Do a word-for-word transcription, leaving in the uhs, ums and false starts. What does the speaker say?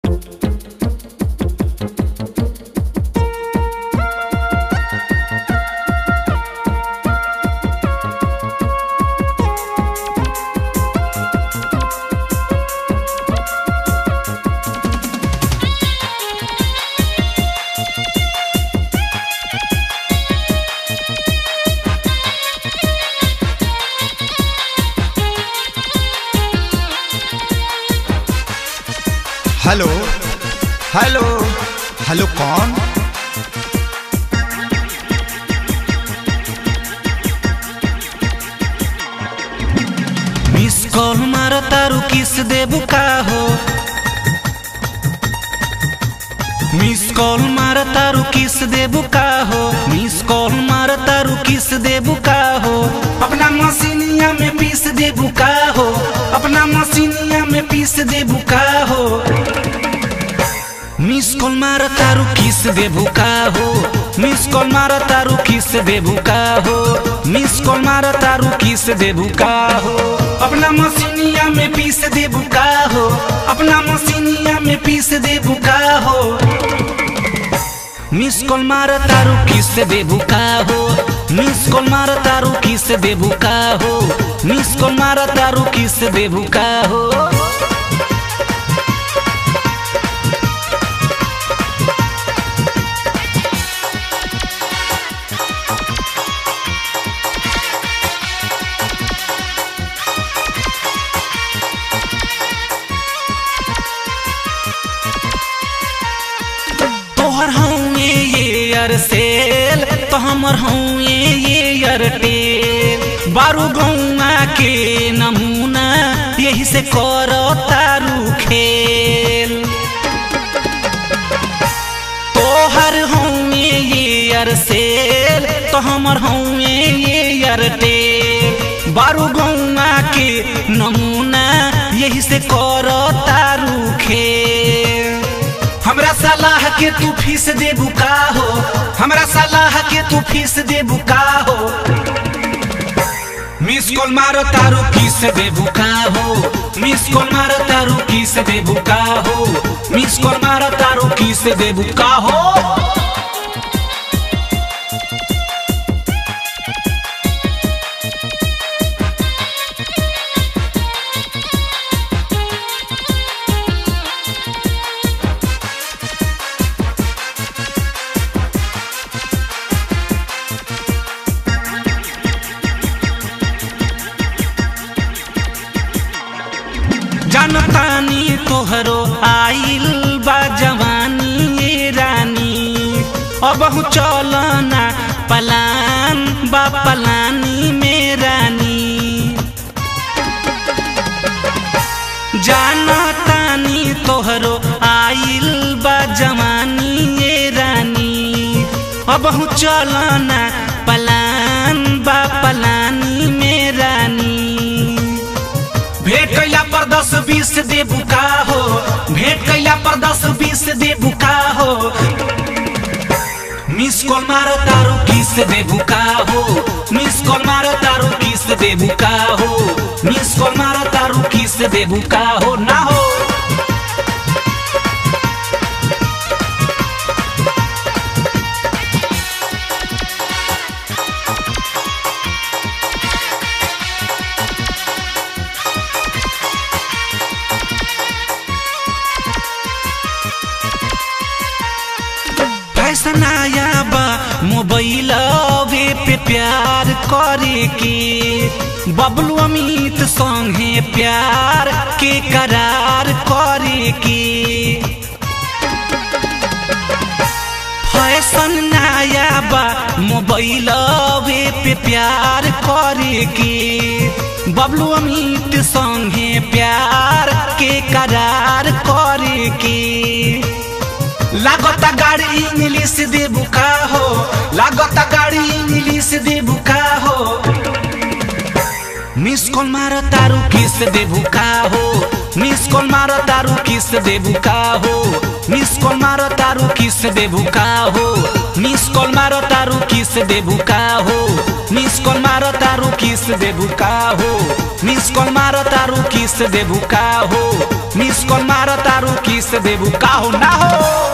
Hello hello hello कौन? Miss call मारो तारू किस देबू का हो। मिस कॉल मारो तारू किस देबू का हो। मिस कॉल मारो तारू किस देबू का हो। अपना मशीनिया में पीस देबू का हो। अपना मशीनिया में पीस देबू का हो। मिस कॉल मारो तारू किस देबू का हो। मिस कॉल मारो तारू किस देबू का हो। मिस कॉल मारो तारू किस देबू का हो। अपना मशीनिया में पीस देबू का हो। अपना मशीनिया में पीस देबू का हो। मिस कॉल मारो तारू किस देबू का हो। मिस कॉल मारो तारू किस देबू का हो। मिस कॉल मारो तारू किस देबू का हो। तोहर हूँ ये एयरसेल तो हमर हूँ ये एयरटेल। बारू गौआ के नमूना यही से करो तारू खेल। तोहर हूँ ये एयरसेल तो हमर हूँ ये एयरटेल। बारू गौआ के नमूना यही से करो तारू खेल। हमरा सलाह के तू फीस देबू का हो। हमरा सलाह के तू फीस देबू का हो। मिस कॉल मारो तारू किस देबू का हो। मिस कॉल मारो तारू किस देबू का हो। मिस कॉल मारो तारू किस देबू का हो। जानतानी तोहरो आइल बा जवानी ये रानी। अब चलना पलान बा पलानी में रानी। जानतानी तोहरो आइल बा जवानी ये रानी। अब चलना पलान बा पलानी में रानी। भेंट कैला पर दस बीस देबू का हो। भेंट कैला पर दस बीस देबू का हो। मिस कॉल मारो तारू किस देबू का हो। मिस कॉल मारो तारू किस देबू का हो। मिस कॉल मारो तारू किस देबू का हो ना हो। फैशन आया बा मोबाइल पे प्यार करे के। बबलू अमित संगे प्यार के करार करे के। फैशन आया बा मोबाइल पे प्यार करे के। बबलू अमित संगे प्यार के करार करे के। लागता गाड़ी इंग्लिश देबू का हो। लागता गाड़ी इंग्लिश देबू का हो। मिस कॉल मारो तारू किस देबू का हो। मिस कॉल मारो तारू किस देबू का हो। मिस कॉल मारो तारू किस देबू का हो। मिस कॉल मारो तारू किस देबू का हो। मिस कॉल मारो तारू किस देबू का हो। मिस कॉल मारो तारू किस देबू का हो। मिस कॉल मार तारू किस देबू का हो ना हो।